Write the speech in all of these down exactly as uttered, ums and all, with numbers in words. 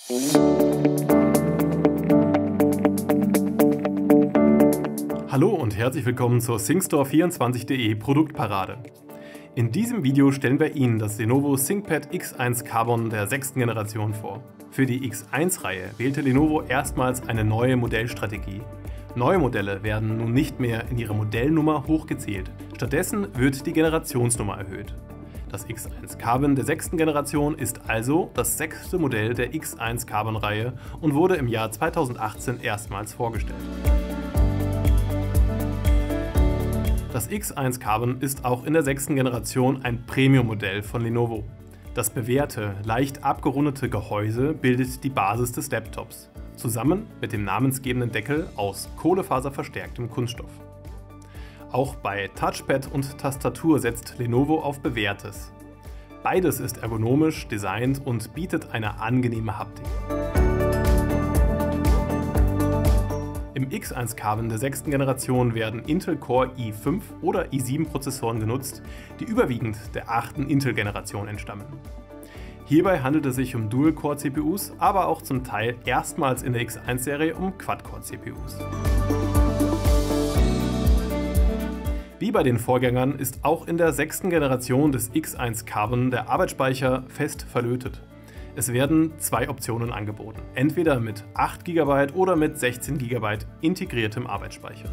Hallo und herzlich willkommen zur ThinkStore vierundzwanzig punkt de Produktparade. In diesem Video stellen wir Ihnen das Lenovo ThinkPad X eins Carbon der sechsten Generation vor. Für die X eins Reihe wählte Lenovo erstmals eine neue Modellstrategie. Neue Modelle werden nun nicht mehr in ihre Modellnummer hochgezählt, stattdessen wird die Generationsnummer erhöht. Das X eins Carbon der sechsten Generation ist also das sechste Modell der X eins Carbon Reihe und wurde im Jahr zweitausendachtzehn erstmals vorgestellt. Das X eins Carbon ist auch in der sechsten Generation ein Premium-Modell von Lenovo. Das bewährte, leicht abgerundete Gehäuse bildet die Basis des Laptops, zusammen mit dem namensgebenden Deckel aus kohlefaserverstärktem Kunststoff. Auch bei Touchpad und Tastatur setzt Lenovo auf Bewährtes. Beides ist ergonomisch designt und bietet eine angenehme Haptik. Im X eins Carbon der sechsten Generation werden Intel Core i fünf oder i sieben Prozessoren genutzt, die überwiegend der achten Intel-Generation entstammen. Hierbei handelt es sich um Dual-Core-C P Us, aber auch zum Teil erstmals in der X eins Serie um Quad-Core-C P Us. Wie bei den Vorgängern ist auch in der sechsten Generation des X eins Carbon der Arbeitsspeicher fest verlötet. Es werden zwei Optionen angeboten, entweder mit acht Gigabyte oder mit sechzehn Gigabyte integriertem Arbeitsspeicher.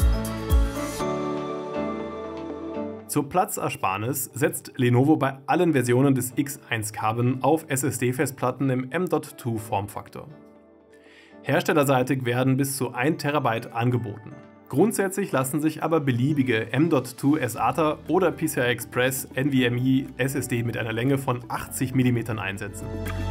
Zur Platzersparnis setzt Lenovo bei allen Versionen des X eins Carbon auf S S D-Festplatten im M Dot zwei Formfaktor. Herstellerseitig werden bis zu ein Terabyte angeboten. Grundsätzlich lassen sich aber beliebige M Dot zwei SATA oder P C I Express NVMe S S D mit einer Länge von achtzig Millimeter einsetzen.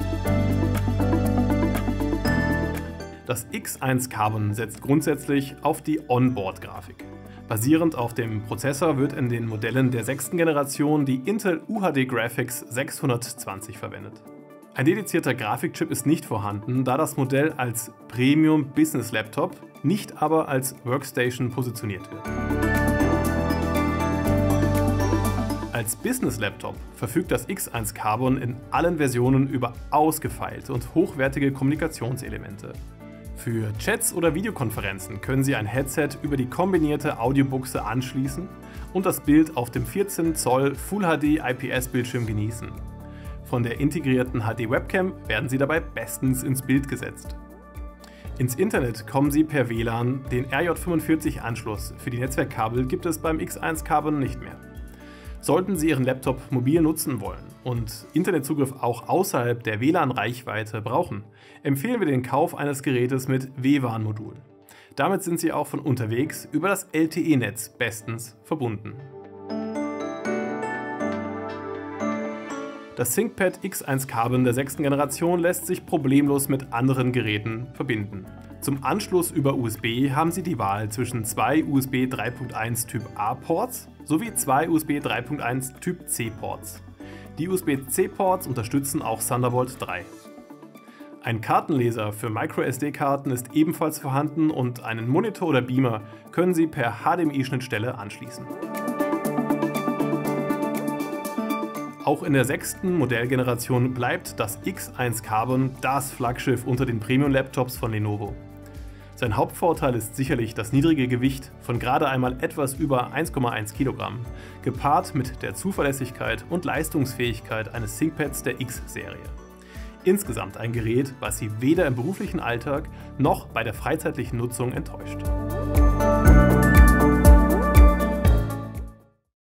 Das X eins Carbon setzt grundsätzlich auf die Onboard-Grafik. Basierend auf dem Prozessor wird in den Modellen der sechsten Generation die Intel U H D Graphics sechshundertzwanzig verwendet. Ein dedizierter Grafikchip ist nicht vorhanden, da das Modell als Premium Business Laptop, nicht aber als Workstation positioniert wird. Als Business Laptop verfügt das X eins Carbon in allen Versionen über ausgefeilte und hochwertige Kommunikationselemente. Für Chats oder Videokonferenzen können Sie ein Headset über die kombinierte Audiobuchse anschließen und das Bild auf dem vierzehn Zoll Full H D I P S-Bildschirm genießen. Von der integrierten H D-Webcam werden Sie dabei bestens ins Bild gesetzt. Ins Internet kommen Sie per W L A N, den R J fünfundvierzig Anschluss für die Netzwerkkabel gibt es beim X eins Carbon nicht mehr. Sollten Sie Ihren Laptop mobil nutzen wollen und Internetzugriff auch außerhalb der W L A N-Reichweite brauchen, empfehlen wir den Kauf eines Gerätes mit W WAN-Modul. Damit sind Sie auch von unterwegs über das L T E-Netz bestens verbunden. Das ThinkPad X eins Carbon der sechsten Generation lässt sich problemlos mit anderen Geräten verbinden. Zum Anschluss über U S B haben Sie die Wahl zwischen zwei U S B drei Punkt eins Typ A Ports sowie zwei U S B drei Punkt eins Typ C Ports. Die U S B C Ports unterstützen auch Thunderbolt drei. Ein Kartenleser für Micro S D-Karten ist ebenfalls vorhanden und einen Monitor oder Beamer können Sie per H D M I-Schnittstelle anschließen. Auch in der sechsten Modellgeneration bleibt das X eins Carbon das Flaggschiff unter den Premium-Laptops von Lenovo. Sein Hauptvorteil ist sicherlich das niedrige Gewicht von gerade einmal etwas über eins Komma eins Kilogramm, gepaart mit der Zuverlässigkeit und Leistungsfähigkeit eines ThinkPads der X-Serie. Insgesamt ein Gerät, was Sie weder im beruflichen Alltag noch bei der freizeitlichen Nutzung enttäuscht.